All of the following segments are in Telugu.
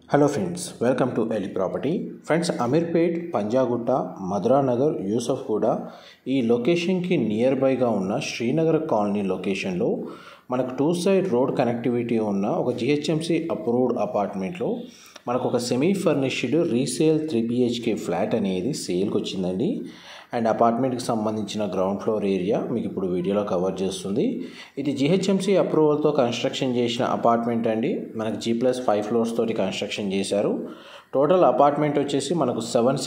హలో ఫ్రెండ్స్, వెల్కమ్ టు ఎలి ప్రాపర్టీ. ఫ్రెండ్స్, అమీర్పేట్, పంజాగుట్ట, మధురానగర్, యూసఫ్గూడ ఈ లొకేషన్కి నియర్ బైగా ఉన్న శ్రీనగర్ కాలనీ లొకేషన్లో మనకు టూ సైడ్ రోడ్ కనెక్టివిటీ ఉన్న ఒక జిహెచ్ఎంసి అప్రూవ్డ్ అపార్ట్మెంట్లో మనకు ఒక semi furnished resale 3 BHK flat అనేది సేల్కి వచ్చిందండి. అండ్ అపార్ట్మెంట్కి సంబంధించిన గ్రౌండ్ ఫ్లోర్ ఏరియా మీకు ఇప్పుడు వీడియోలో కవర్ చేస్తుంది. ఇది జిహెచ్ఎంసి అప్రూవల్తో కన్స్ట్రక్షన్ చేసిన అపార్ట్మెంట్ అండి. మనకు G+5 ఫ్లోర్స్ తోటి కన్స్ట్రక్షన్ చేశారు. టోటల్ అపార్ట్మెంట్ వచ్చేసి మనకు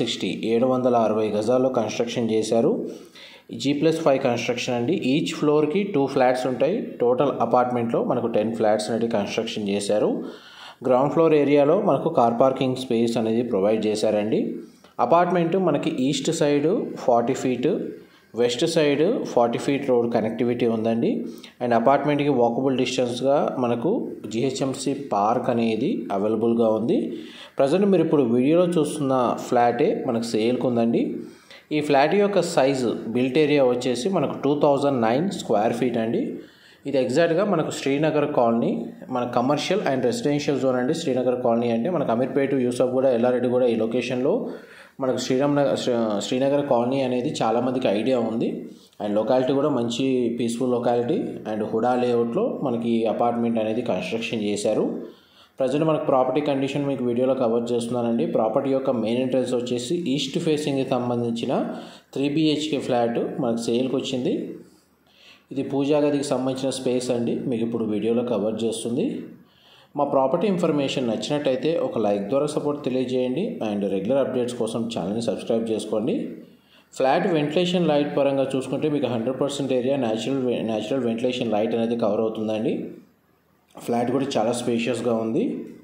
760 గజాల్లో కన్స్ట్రక్షన్ చేశారు. G+5 కన్స్ట్రక్షన్ అండి. ఈచ్ ఫ్లోర్కి 2 ఫ్లాట్స్ ఉంటాయి. టోటల్ అపార్ట్మెంట్లో మనకు 10 ఫ్లాట్స్ అనేది కన్స్ట్రక్షన్ చేశారు. గ్రౌండ్ ఫ్లోర్ ఏరియాలో మనకు కార్ పార్కింగ్ స్పేస్ అనేది ప్రొవైడ్ చేశారండి. అపార్ట్మెంట్ మనకి east side 40 feet, west side 40 feet road connectivity ఉందండి. అండ్ అపార్ట్మెంట్కి వాకబుల్ డిస్టెన్స్గా మనకు జిహెచ్ఎంసి పార్క్ అనేది అవైలబుల్గా ఉంది. ప్రజెంట్ మీరు ఇప్పుడు వీడియోలో చూస్తున్న ఫ్లాటే మనకు సేల్కి ఉందండి. ఈ ఫ్లాట్ యొక్క సైజు బిల్ట్ ఏరియా వచ్చేసి మనకు 2009 square feet అండి. ఇది ఎగ్జాక్ట్గా మనకు శ్రీనగర్ కాలనీ, మన కమర్షియల్ అండ్ రెసిడెన్షియల్ జోన్ అండి. శ్రీనగర్ కాలనీ అంటే మనకు అమీర్పేట, యూసఫ్గూడ, ఎల్లారెడ్డిగూడ ఈ లొకేషన్లో మనకు శ్రీనగర్ కాలనీ అనేది చాలామందికి ఐడియా ఉంది. అండ్ లొకాలిటీ కూడా మంచి పీస్ఫుల్ లొకాలిటీ. అండ్ హుడా లేఅవుట్లో మనకి అపార్ట్మెంట్ అనేది కన్స్ట్రక్షన్ చేశారు. ప్రజెంట్ మనకు ప్రాపర్టీ కండిషన్ మీకు వీడియోలో కవర్ చేస్తున్నానండి. ప్రాపర్టీ యొక్క మెయిన్ ఎంట్రన్స్ వచ్చేసి ఈస్ట్ ఫేసింగ్కి సంబంధించిన 3 BHK ఫ్లాట్ మనకు సేల్కి వచ్చింది. ఇది పూజా గదికి సంబంధించిన స్పేస్ అండి. మీకు ఇప్పుడు వీడియోలో కవర్ చేస్తుంది. మా ప్రాపర్టీ ఇన్ఫర్మేషన్ నచ్చినట్టయితే ఒక లైక్ ద్వారా సపోర్ట్ తెలియజేయండి. అండ్ రెగ్యులర్ అప్డేట్స్ కోసం ఛానల్ని సబ్స్క్రైబ్ చేసుకోండి. ఫ్లాట్ వెంటిలేషన్ లైట్ పరంగా చూసుకుంటే మీకు 100% ఏరియా న్యాచురల్ వెంటిలేషన్ లైట్ అనేది కవర్ అవుతుందండి. ఫ్లాట్ కూడా చాలా స్పేషియస్గా ఉంది.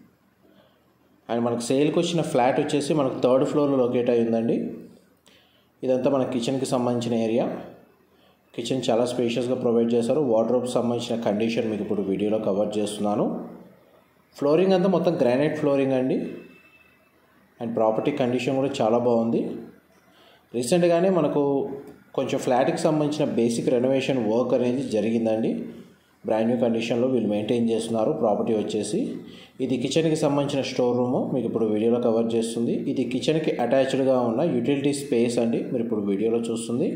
అండ్ మనకు సేల్కి వచ్చిన ఫ్లాట్ వచ్చేసి మనకు 3rd floorలో లొకేట్ అయి ఉందండి. ఇదంతా మన కిచెన్కి సంబంధించిన ఏరియా. కిచెన్ చాలా స్పేషియస్గా ప్రొవైడ్ చేశారు. వార్డ్రోబ్కి సంబంధించిన కండిషన్ మీకు ఇప్పుడు వీడియోలో కవర్ చేస్తున్నాను. ఫ్లోరింగ్ అంతా మొత్తం గ్రానైట్ ఫ్లోరింగ్ అండి. అండ్ ప్రాపర్టీ కండిషన్ కూడా చాలా బాగుంది. రీసెంట్గానే మనకు కొంచెం ఫ్లాట్కి సంబంధించిన బేసిక్ రెనోవేషన్ వర్క్ అనేది జరిగిందండి. బ్రాండ్ న్యూ కండిషన్లో వీళ్ళు మెయింటైన్ చేస్తున్నారు. ప్రాపర్టీ వచ్చేసి ఇది కిచెన్కి సంబంధించిన స్టోర్ రూము మీకు ఇప్పుడు వీడియోలో కవర్ చేస్తుంది. ఇది కిచెన్కి అటాచ్డ్గా ఉన్న యూటిలిటీ స్పేస్ అండి. మీరు ఇప్పుడు వీడియోలో చూస్తుంది.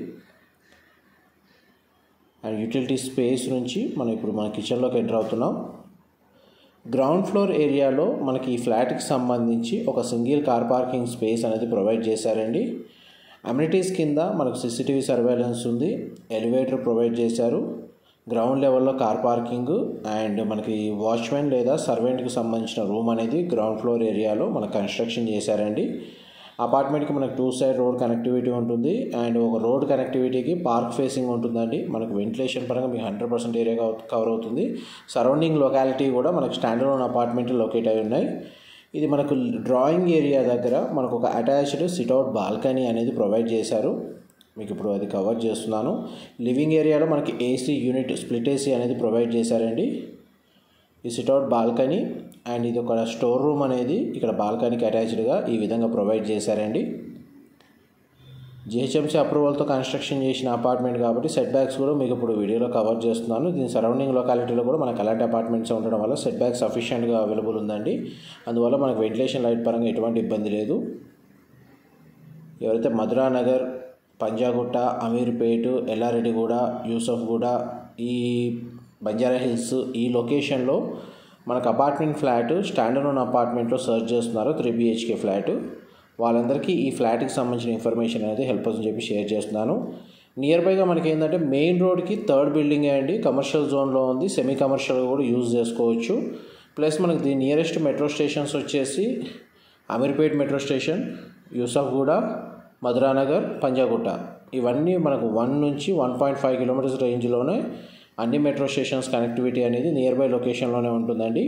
అండ్ యూటిలిటీ స్పేస్ నుంచి మనం ఇప్పుడు మన కిచెన్లోకి ఎంటర్ అవుతున్నాం. గ్రౌండ్ ఫ్లోర్ ఏరియాలో మనకి ఈ ఫ్లాట్కి సంబంధించి ఒక సింగిల్ కార్ పార్కింగ్ స్పేస్ అనేది ప్రొవైడ్ చేశారండి. అమ్యూనిటీస్ కింద మనకు CCTV సర్వేలెన్స్ ఉంది. ఎలివేటర్ ప్రొవైడ్ చేశారు. గ్రౌండ్ లెవెల్లో కార్ పార్కింగ్ అండ్ మనకి వాచ్మెన్ లేదా సర్వెంట్కి సంబంధించిన రూమ్ అనేది గ్రౌండ్ ఫ్లోర్ ఏరియాలో మనకు కన్స్ట్రక్షన్ చేశారండి. అపార్ట్మెంట్కి మనకు 2 side రోడ్ కనెక్టివిటీ ఉంటుంది. అండ్ ఒక రోడ్ కనెక్టివిటీకి పార్క్ ఫేసింగ్ ఉంటుందండి. మనకు వెంటిలేషన్ పరంగా మీకు 100% ఏరియా కవర్ అవుతుంది. సరౌండింగ్ లొకాలిటీ కూడా మనకు స్టాండర్డ్ అపార్ట్మెంట్ లొకేట్ అయి ఉన్నాయి. ఇది మనకు డ్రాయింగ్ ఏరియా దగ్గర మనకు ఒక అటాచ్డ్ సిట్అవుట్ బాల్కనీ అనేది ప్రొవైడ్ చేశారు. మీకు ఇప్పుడు అది కవర్ చేస్తున్నాను. లివింగ్ ఏరియాలో మనకి AC యూనిట్, స్ప్లిట్ AC అనేది ప్రొవైడ్ చేశారండి. ఈ సిట్అవుట్ బాల్కనీ అండ్ ఇది ఒక స్టోర్ రూమ్ అనేది ఇక్కడ బాల్కనీకి అటాచ్డ్గా ఈ విధంగా ప్రొవైడ్ చేశారండి. జిహెచ్ఎంసీ అప్రూవల్తో కన్స్ట్రక్షన్ చేసిన అపార్ట్మెంట్ కాబట్టి సెట్ బ్యాక్స్ కూడా మీకు ఇప్పుడు వీడియోలో కవర్ చేస్తున్నాను. దీని సరౌండింగ్ లొకాలిటీలో కూడా మనకు అలాంటి అపార్ట్మెంట్స్ ఉండడం వల్ల సెట్ బ్యాక్ సఫిషియెంట్గా అవైలబుల్ ఉందండి. అందువల్ల మనకు వెంటిలేషన్ లైట్ పరంగా ఎటువంటి ఇబ్బంది లేదు. ఎవరైతే మధురానగర్, పంజాగుట్ట, అమీర్పేట, ఎల్లారెడ్డిగూడ, యూసఫ్గూడ, ఈ బంజారాహిల్స్ ఈ లొకేషన్లో మనకు అపార్ట్మెంట్ ఫ్లాట్ స్టాండర్డ్ అపార్ట్మెంట్లో సర్చ్ చేస్తున్నారు 3 BHK ఫ్లాట్, వాళ్ళందరికీ ఈ ఫ్లాట్కి సంబంధించిన ఇన్ఫర్మేషన్ అనేది హెల్ప్ అవుతుందని చెప్పి షేర్ చేస్తున్నాను. నియర్ బైగా మనకి ఏంటంటే మెయిన్ రోడ్కి 3rd బిల్డింగే అండి. కమర్షియల్ జోన్లో ఉంది. సెమీ కమర్షియల్ కూడా యూజ్ చేసుకోవచ్చు. ప్లస్ మనకి దీని నియరెస్ట్ మెట్రో స్టేషన్స్ వచ్చేసి అమీర్పేట్ మెట్రో స్టేషన్, యూసఫ్గూడ, మధురానగర్, పంజాగుట్ట ఇవన్నీ మనకు 1 నుంచి 1.5 kilometers రేంజ్లోనే అన్ని మెట్రో స్టేషన్స్ కనెక్టివిటీ అనేది నియర్ బై లొకేషన్లోనే ఉంటుందండి.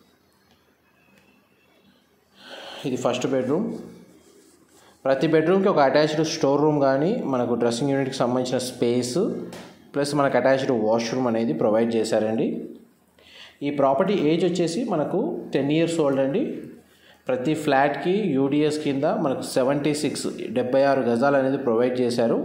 ఇది ఫస్ట్ బెడ్రూమ్. ప్రతి బెడ్రూమ్కి ఒక అటాచ్డ్ స్టోర్ రూమ్ కానీ మనకు డ్రెస్సింగ్ యూనిట్కి సంబంధించిన స్పేస్ ప్లస్ మనకు అటాచ్డ్ వాష్రూమ్ అనేది ప్రొవైడ్ చేశారండి. ఈ ప్రాపర్టీ ఏజ్ వచ్చేసి మనకు 10 years ఓల్డ్ అండి. ప్రతి ఫ్లాట్కి UDS కింద మనకు 76 గజాలు అనేది ప్రొవైడ్ చేశారు.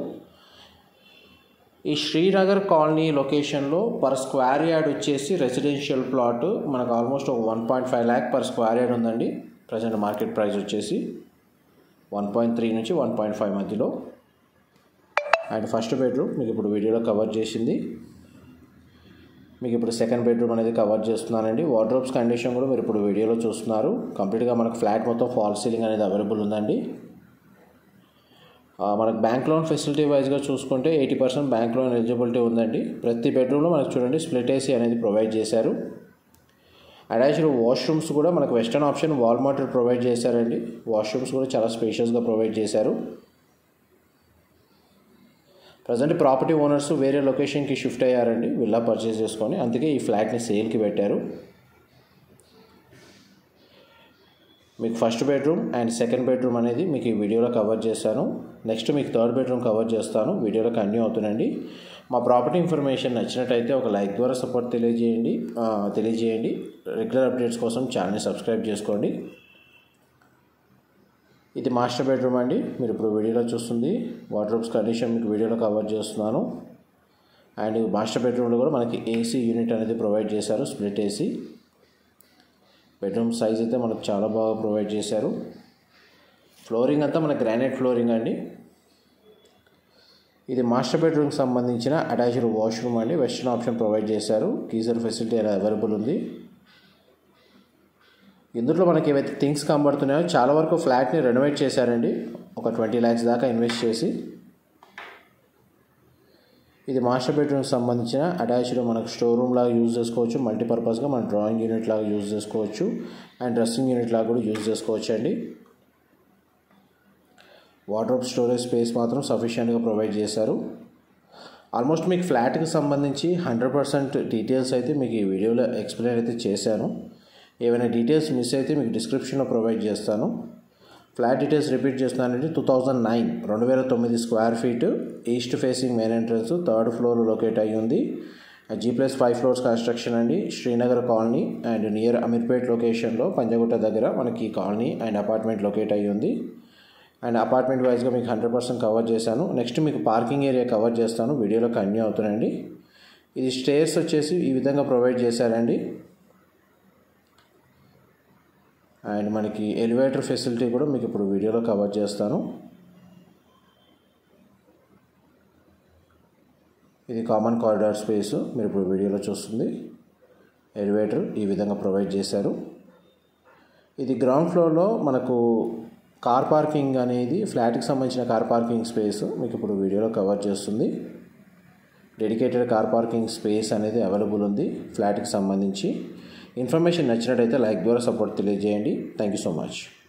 ఈ శ్రీనగర్ కాలనీ లొకేషన్లో పర్ స్క్వేర్ యార్డ్ వచ్చేసి రెసిడెన్షియల్ ప్లాట్ మనకు ఆల్మోస్ట్ ఒక 1.5 lakh పర్ స్క్వేర్ యార్డ్ ఉందండి. ప్రజెంట్ మార్కెట్ ప్రైస్ వచ్చేసి 1.3 నుంచి 1.5 మధ్యలో. అండ్ ఫస్ట్ బెడ్రూమ్ మీకు ఇప్పుడు వీడియోలో కవర్ చేసింది. మీకు ఇప్పుడు సెకండ్ బెడ్రూమ్ అనేది కవర్ చేస్తున్నానండి. వార్డ్రోబ్స్ కండిషన్ కూడా మీరు ఇప్పుడు వీడియోలో చూస్తున్నారు. కంప్లీట్గా మనకు ఫ్లాట్ మొత్తం ఫాల్ సీలింగ్ అనేది అవైలబుల్ ఉందండి. మనకు బ్యాంక్ లోన్ ఫెసిలిటీ వైజ్గా చూసుకుంటే 80% బ్యాంక్ లోన్ ఎలిజిబిలిటీ ఉందండి. ప్రతి బెడ్రూమ్లో మనకు చూడండి స్ప్లిట్ ఏసీ అనేది ప్రొవైడ్ చేశారు. అటాచ్డ్ వాష్రూమ్స్ కూడా మనకు western option wall mounted provide చేశారండి. వాష్రూమ్స్ కూడా చాలా స్పేషియస్గా ప్రొవైడ్ చేశారు. ప్రజెంట్ ప్రాపర్టీ ఓనర్స్ వేరే లొకేషన్కి షిఫ్ట్ అయ్యారండి విల్లా పర్చేస్ చేసుకొని, అందుకే ఈ ఫ్లాట్ని సేల్కి పెట్టారు. మీకు first bedroom and second bedroom అనేది మీకు ఈ వీడియోలో కవర్ చేశాను. నెక్స్ట్ మీకు థర్డ్ బెడ్రూమ్ కవర్ చేస్తాను. వీడియోలో కంటిన్యూ అవుతుందండి. మా ప్రాపర్టీ ఇన్ఫర్మేషన్ నచ్చినట్టయితే ఒక లైక్ ద్వారా సపోర్ట్ తెలియజేయండి. రెగ్యులర్ అప్డేట్స్ కోసం ఛానల్ని సబ్స్క్రైబ్ చేసుకోండి. ఇది మాస్టర్ బెడ్రూమ్ అండి. మీరు ఇప్పుడు వీడియోలో చూస్తుంది వార్డ్రోబ్స్ కండిషన్ మీకు వీడియోలో కవర్ చేస్తున్నాను. అండ్ మాస్టర్ బెడ్రూమ్లో కూడా మనకి ఏసీ యూనిట్ అనేది ప్రొవైడ్ చేశారు, స్ప్లిట్ ఏసీ. బెడ్రూమ్ సైజ్ అయితే మనకు చాలా బాగా ప్రొవైడ్ చేశారు. ఫ్లోరింగ్ అంతా మన గ్రానైట్ ఫ్లోరింగ్ అండి. ఇది మాస్టర్ బెడ్రూమ్కి సంబంధించిన అటాచ్డ్ వాష్రూమ్ అండి. వెస్టర్న్ ఆప్షన్ ప్రొవైడ్ చేశారు. గీజర్ ఫెసిలిటీ అనేది అవైలబుల్ ఉంది. ఇందులో మనకి ఏవైతే థింగ్స్ కనబడుతున్నాయో చాలా వరకు ఫ్లాట్ని రెనోవేట్ చేశారండి, ఒక 20 lakhs దాకా ఇన్వెస్ట్ చేసి. ఇది మాస్టర్ బెడ్రూమ్కి సంబంధించిన అటాచ్డ్ మనకు స్టోర్ రూమ్ లాగా యూజ్ చేసుకోవచ్చు. మల్టీపర్పస్గా మన డ్రాయింగ్ యూనిట్ లాగా యూజ్ చేసుకోవచ్చు అండ్ డ్రెస్సింగ్ యూనిట్ లాగా కూడా యూజ్ చేసుకోవచ్చు అండి. వార్డ్రోబ్ స్టోరేజ్ స్పేస్ మాత్రం సఫిషియెంట్గా ప్రొవైడ్ చేశారు. ఆల్మోస్ట్ మీకు ఫ్లాట్కి సంబంధించి 100% డీటెయిల్స్ అయితే మీకు ఈ వీడియోలో ఎక్స్ప్లెయిన్ అయితే చేశాను. ఏమైనా డీటెయిల్స్ మిస్ అయితే మీకు డిస్క్రిప్షన్లో ప్రొవైడ్ చేస్తాను. ఫ్లాట్ డీటెయిల్స్ రిపీట్ చేస్తున్నానండి. 2009 square feet, east facing main entrance, third floor locate అయ్యి ఉంది. G+5 floors కన్స్ట్రక్షన్ అండి. Srinagar colony and near Ameerpet లొకేషన్లో పంజాగుట్ట దగ్గర మనకి కాలనీ అండ్ అపార్ట్మెంట్ లొకేట్ అయ్యి ఉంది. అండ్ అపార్ట్మెంట్ వైజ్గా మీకు 100% కవర్ చేశాను. నెక్స్ట్ మీకు పార్కింగ్ ఏరియా కవర్ చేస్తాను. వీడియోలో కంటిన్యూ అవుతుందండి. ఇది స్టేర్స్ వచ్చేసి ఈ విధంగా ప్రొవైడ్ చేశారండి. అండ్ మనకి ఎలివేటర్ ఫెసిలిటీ కూడా మీకు ఇప్పుడు వీడియోలో కవర్ చేస్తాను. ఇది కామన్ కారిడార్ స్పేస్ మీరు ఇప్పుడు వీడియోలో చూస్తుంది. ఎలివేటర్ ఈ విధంగా ప్రొవైడ్ చేశారు. ఇది గ్రౌండ్ ఫ్లోర్లో మనకు కార్ పార్కింగ్ అనేది ఫ్లాట్కి సంబంధించిన కార్ పార్కింగ్ స్పేస్ మీకు ఇప్పుడు వీడియోలో కవర్ చేస్తుంది. డెడికేటెడ్ కార్ పార్కింగ్ స్పేస్ అనేది అవైలబుల్ ఉంది ఫ్లాట్కి సంబంధించి. ఇన్ఫర్మేషన్ నచ్చినట్టయితే లైక్ ద్వారా సపోర్ట్ తెలియజేయండి. Thank you so much.